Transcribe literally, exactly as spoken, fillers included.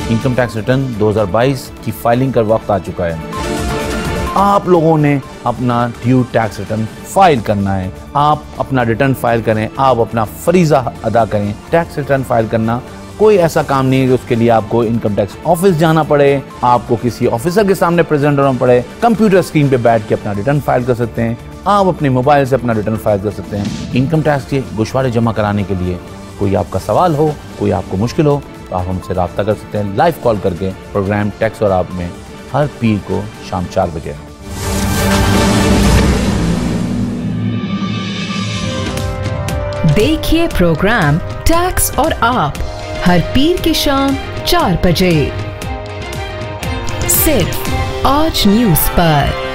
Income tax return दो हज़ार बाईस की फाइलिंग का वक्त आ चुका है। आप लोगों ने अपना ड्यू टैक्स रिटर्न फाइल करना है। आप अपना रिटर्न फाइल करें, आप अपना फरीजा अदा करें। टैक्स रिटर्न फाइल करना कोई ऐसा काम नहीं है कि उसके लिए आपको इनकम टैक्स ऑफिस जाना पड़े, आपको किसी ऑफिसर के सामने प्रेजेंट होना पड़े। कंप्यूटर स्क्रीन पे बैठ के अपना रिटर्न फाइल कर सकते हैं। आप अपने मोबाइल से अपना रिटर्न फाइल कर सकते हैं। इनकम टैक्स के गोशवारे जमा कराने के लिए कोई आपका सवाल हो, कोई आपको मुश्किल हो, तो आप हमसे रब्ता कर सकते हैं लाइव कॉल करके। प्रोग्राम टैक्स और आप में हर पीर को शाम चार बजे। देखिए प्रोग्राम टैक्स और आप हर पीर की शाम चार बजे सिर्फ आज न्यूज़ पर।